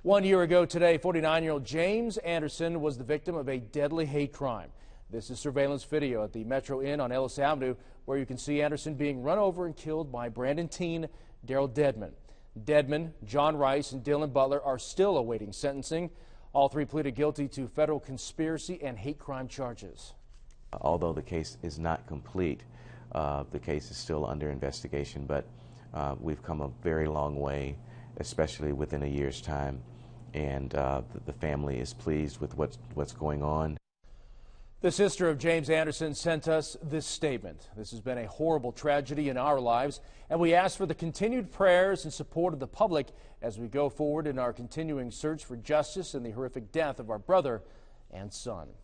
1 year ago today, 49-year-old James Anderson was the victim of a deadly hate crime. This is surveillance video at the Metro Inn on Ellis Avenue, where you can see Anderson being run over and killed by Brandon teen Daryl Dedman. Dedman, John Rice, and Dylan Butler are still awaiting sentencing. All three pleaded guilty to federal conspiracy and hate crime charges. Although the case is not complete, the case is still under investigation, but we've come a very long way, especially within a year's time, and the family is pleased with what's going on. The sister of James Anderson sent us this statement. This has been a horrible tragedy in our lives, and we ask for the continued prayers and support of the public as we go forward in our continuing search for justice in the horrific death of our brother and son.